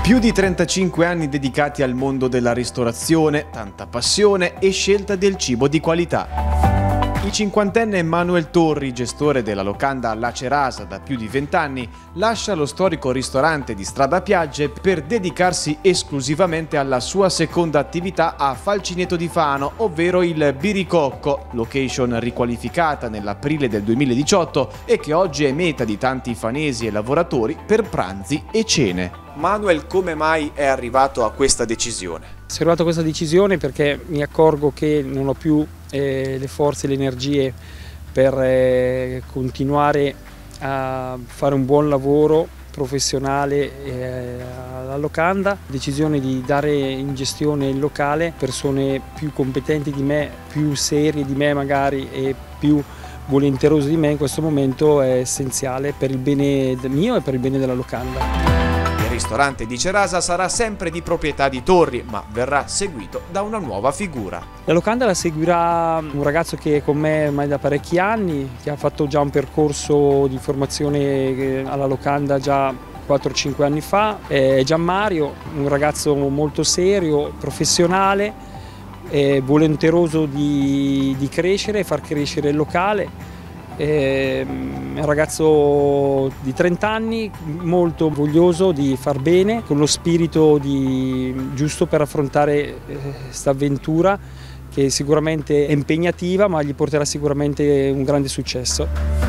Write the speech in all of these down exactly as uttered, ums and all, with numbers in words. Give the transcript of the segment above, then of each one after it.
Più di trentacinque anni dedicati al mondo della ristorazione, tanta passione e scelta del cibo di qualità. Il cinquantenne Manuel Torri, gestore della locanda La Cerasa da più di vent'anni, lascia lo storico ristorante di Strada Piagge per dedicarsi esclusivamente alla sua seconda attività a Falcinetto di Fano, ovvero il Biricocco, location riqualificata nell'aprile del duemiladiciotto e che oggi è meta di tanti fanesi e lavoratori per pranzi e cene. Manuel, come mai è arrivato a questa decisione? Sono arrivato a questa decisione perché mi accorgo che non ho più eh, le forze e le energie per eh, continuare a fare un buon lavoro professionale eh, alla locanda. Decisione di dare in gestione il locale persone più competenti di me, più serie di me magari e più volenterose di me in questo momento è essenziale per il bene mio e per il bene della locanda. Il ristorante di Cerasa sarà sempre di proprietà di Torri, ma verrà seguito da una nuova figura. La locanda la seguirà un ragazzo che è con me ormai da parecchi anni, che ha fatto già un percorso di formazione alla locanda già quattro cinque anni fa. È Gianmario, un ragazzo molto serio, professionale, volenteroso di, di crescere e far crescere il locale. È un ragazzo di trenta anni, molto voglioso di far bene, con lo spirito di, giusto per affrontare questa avventura che sicuramente è impegnativa, ma gli porterà sicuramente un grande successo.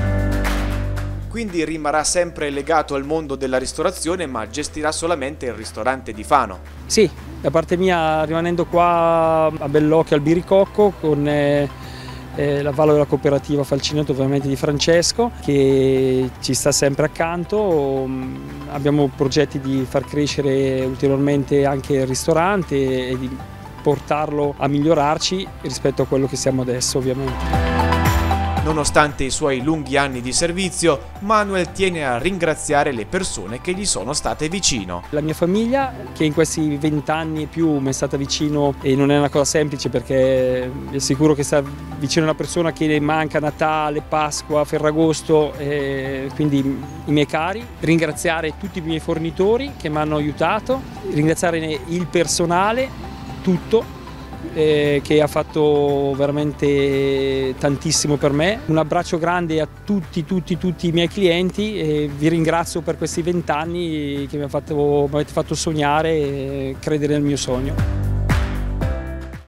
Quindi rimarrà sempre legato al mondo della ristorazione, ma gestirà solamente il ristorante di Fano? Sì, da parte mia, rimanendo qua a Bellocchio al Biricocco con eh, Eh, l'avallo della cooperativa Falcinetto ovviamente di Francesco, che ci sta sempre accanto. Abbiamo progetti di far crescere ulteriormente anche il ristorante e di portarlo a migliorarci rispetto a quello che siamo adesso ovviamente. Nonostante i suoi lunghi anni di servizio, Manuel tiene a ringraziare le persone che gli sono state vicino. La mia famiglia, che in questi vent'anni e più mi è stata vicino, e non è una cosa semplice perché vi assicuro che sta vicino a una persona che manca Natale, Pasqua, Ferragosto, e quindi i miei cari. Ringraziare tutti i miei fornitori che mi hanno aiutato, ringraziare il personale, tutto. Eh, che ha fatto veramente tantissimo per me. Un abbraccio grande a tutti, tutti, tutti i miei clienti e vi ringrazio per questi vent'anni che mi avete fatto sognare e credere nel mio sogno.